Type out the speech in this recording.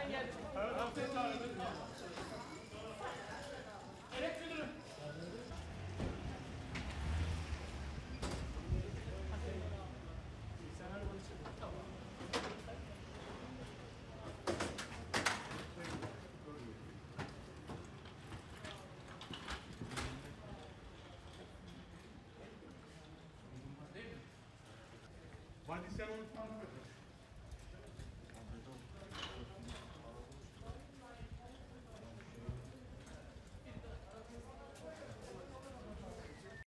geldim. Evet, hafta çağırdım. Evet müdürüm. Sen arabanı çek. Tamam. Hadi sen unutma.